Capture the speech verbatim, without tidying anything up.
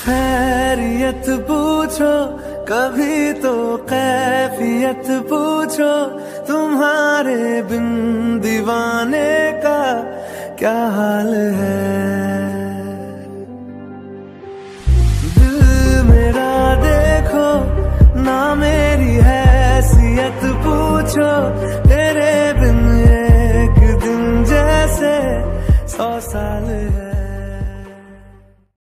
खैरियत पूछो कभी तो कैफियत पूछो, तुम्हारे बिन दीवाने का क्या हाल है। दिल मेरा देखो ना मेरी हैसियत पूछो, तेरे बिन एक दिन जैसे सौ साल है।